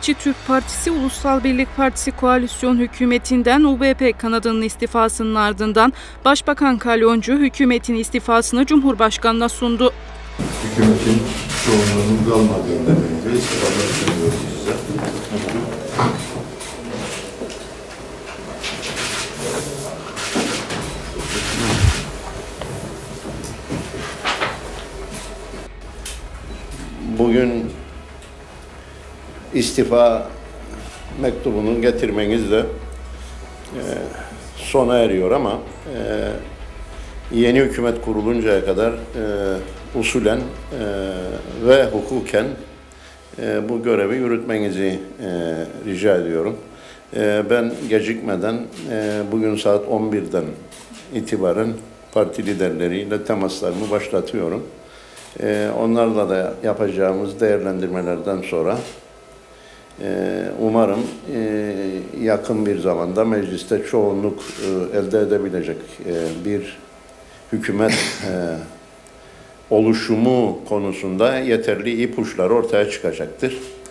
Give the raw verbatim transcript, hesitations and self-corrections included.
Milliyetçi Türk Partisi Ulusal Birlik Partisi koalisyon hükümetinden U B P kanadının istifasının ardından Başbakan Kalyoncu hükümetin istifasını Cumhurbaşkanı'na sundu. Hükümetin çoğunluğunun kalmadığını nedeniyle istifalar sunuyoruz size. Bugün istifa mektubunu getirmenizle e, sona eriyor ama e, yeni hükümet kuruluncaya kadar e, usulen e, ve hukuken e, bu görevi yürütmenizi e, rica ediyorum. E, ben gecikmeden e, bugün saat on birden itibaren parti liderleriyle temaslarımı başlatıyorum. E, onlarla da yapacağımız değerlendirmelerden sonra e, umarım e, yakın bir zamanda mecliste çoğunluk e, elde edebilecek e, bir hükümet e, oluşumu konusunda yeterli ipuçları ortaya çıkacaktır.